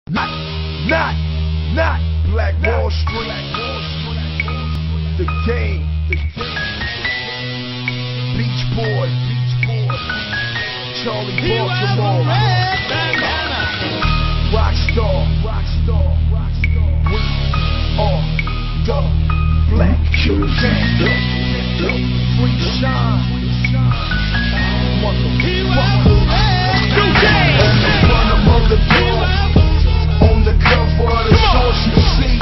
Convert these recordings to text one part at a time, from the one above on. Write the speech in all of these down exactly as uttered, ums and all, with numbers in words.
Not, not, not Black Wall Street. The game. Beach Boy. Charlie Baltimore. Rockstar. Rockstar. We are the Black Gangster. Free shine. Motherfucker. Run them on the door. On the cover of the source you see.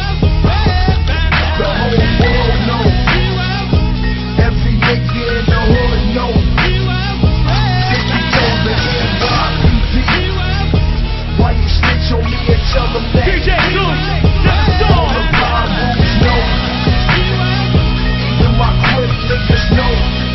The whole world knows. Every nigga in the hood knows. Fifty toes in N Y P D. Why you snitch on me and tell them that? D J all the blind rules know. Even my crib niggas know.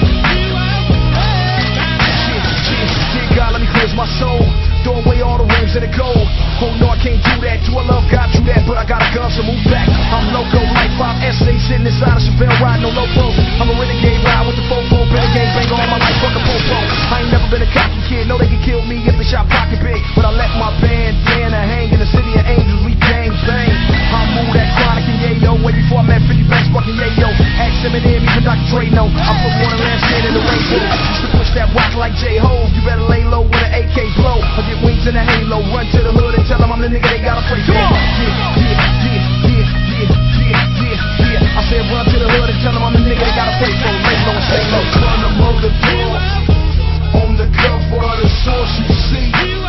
Shit, shit, shit, God, let me cleanse my soul. Throw away all the rims and the gold. Oh no, I can't do that. Do I love God? Do that, but I got a gun, so move back. I'm loco, like five essays sitting inside a Chevelle, riding no locos. I'm a renegade, ride with the fofo, been a gang bang all my life, fuck a popo. I ain't never been a cocky kid, know they can kill me if they shot pocket big. But I left my bandana hang in the city of angels, we gang bang. I move that chronic and yayo, way before I met fifty banks, fucking yayo. Ask Eminem, even Doctor Dre know. I put one of last in the rainbow. Used to push that rock like J-Ho, you better lay low with an A K blow. I get wings in a halo, run to the hood and tell them I'm the nigga they gotta play. Come on! Yeah, yeah, yeah, yeah, yeah, yeah, yeah, yeah. I said run to the hood and tell them I'm the nigga they gotta play for. Lay low and stay low. Run them on the door. On the cover of the source you see.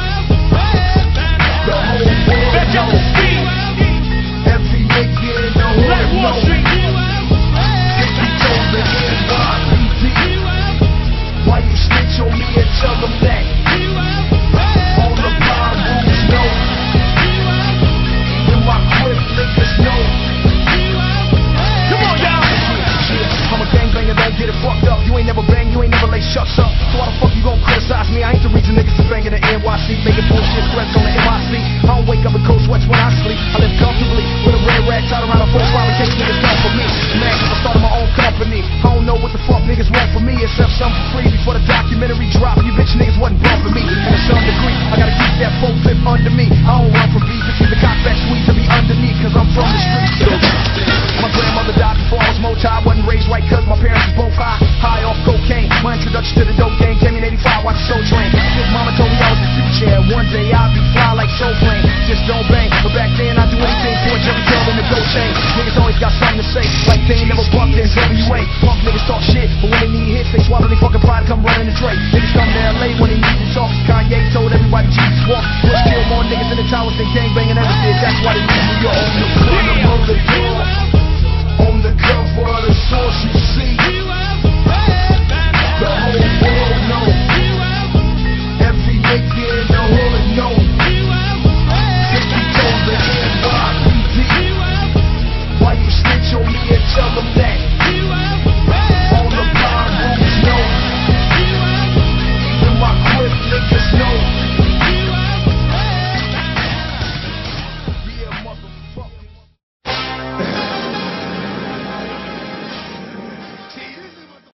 The whole world knows. Every nigga in the hood knows. Fifty toes in N Y P D. Why you snitch on me and tell them that? All the blind rules know. Even my crib niggas know. Come on, y'all. I'm a gangbanger, don't get it fucked up. You ain't never bang, you ain't never lay shucks up. So why the fuck you gon' criticize me? I ain't the reason niggas is banging the N Y C, making bullshit threats on the M I C. I don't wake up in cold sweats when I sleep. I live comfortably with a red rag tied around a full file in case niggas come for me. Man, I started my own company. I don't know what the fuck niggas want from me except something for free before the documentary drop. You bitch niggas wasn't bumping me. And to some degree, I gotta keep that full clip under me. I don't run from beef, it's either cock back sweet to be underneath, cause I'm from the streets. My grandmother died before I was multi. I wasn't raised right cause my parents was both high. High off cocaine. My introduction to the dope game came in eighty-five, watch the Soul Train. Big mama told me I was the future, and one day I'll be fly like Soul Plane. Just don't bang, but back then I'd do anything for a Jerry Curl in the gold chain. Niggas always got something to say, like they ain't never bumped in W A. Punk niggas talk shit, but when they need hits, they swallow their fucking pride and come running the tray. Niggas come to L A when they need to talk. Kanye told everybody Jesus walk. Bush killed more niggas in the towers than gangbanging ever did. That's why they leave New York. On the corner of the door.